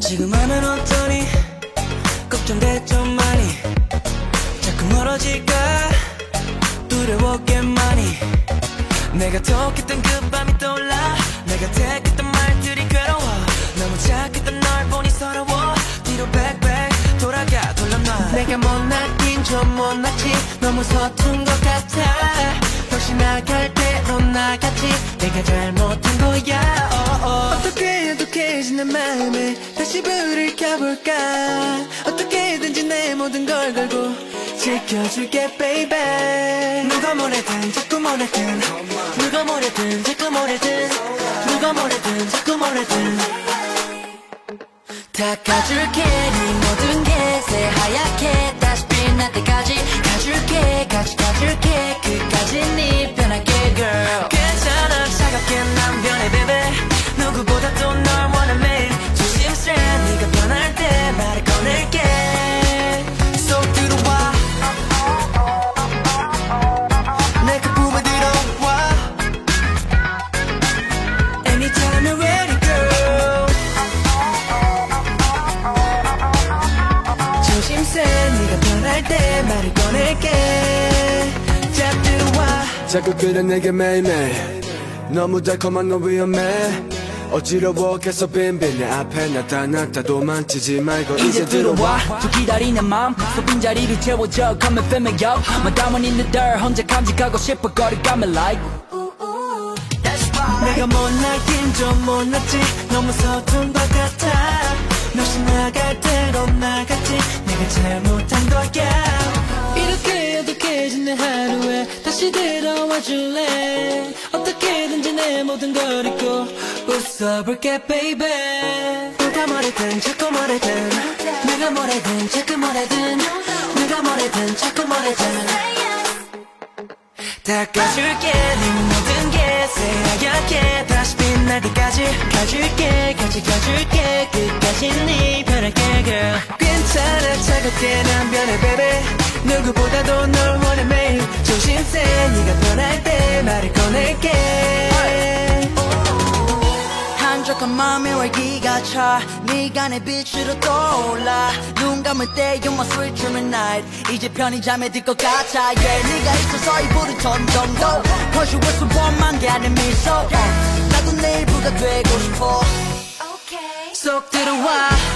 지금 하면 어떠니 걱정돼 좀 많이 자꾸 멀어질까 두려워 꽤 많이 내가 톡했던 그 밤이 떠올라 내가 택했던 말들이 괴로워 너무 착했던 널 보니 서러워 뒤로 백백 돌아가 돌려놔 내가 못났긴 좀 못났지 너무 서툰 것 같아 혹시 나갈 때 넌 나갔지 내가 잘못한 거야 어떡해 내 마음에 다시 불을 켜볼까 어떻게든지 내 모든 걸 걸고 지켜줄게 baby 누가 뭐래든 자꾸 뭐래든 누가 뭐래든 자꾸 뭐래든 누가 뭐래든 자꾸 뭐래든 닦아줄게 네 모든 게 새하얗게 다시 빛날 때까지 가줄게 같이 가줄게 끝까지 네 변할게 girl 괜찮아 차갑게 난 변해 baby 누구보다도 널 원해 매일 조심스레 네가 변할 때 말을 꺼낼게 쏙 들어와 내 그 품에 들어와 Anytime you're ready girl 조심스레 네가 변할 때 말을 꺼낼게 자 들어와 자꾸 그래 내게 매일매일 너무 달콤한 너 위험해 어지러워 계속 빈빈 내 앞에 나타났다 도망치지 말고 이제 들어와 저 기다리는 마음 또 빈자리를 채워줘 Come and fill me up 마담은 있는 들 혼자 감직하고 싶어 거리감을 like 내가 못나긴 좀 못났지 너무 서툰 것 같아 너시 나갈 때로 나갔지 내가 잘못한 거야 이렇게 어둑해진 내 하루에 다시 들어와 줄래 어떻게든지 내 모든 걸 잊고 웃어볼게 baby 누가 뭐래든 자꾸 뭐래든 내가 뭐래든 자꾸 뭐래든 누가 뭐래든 자꾸 뭐래든 닦아줄게 네 모든 게 새하얗게 다시 빛날 때까지 가줄게 같이 가줄게 끝까지 네 변할게 girl 괜찮아 차갑게 난 변해 baby 누구보다도 널 원해 매일 조심세 네가 변할 때 말을 꺼낼게 한적한 마음에 활기가 차 네가 내 빛으로 떠올라 눈 감을 때 you're my sweet dreaming night 이제 편히 잠에 들 것 같아 yeah 네가 있어서 이 불은 점점도 Cause you with 원만 게 아닌 미소 나도 내 일부가 되고 싶어 속 들어와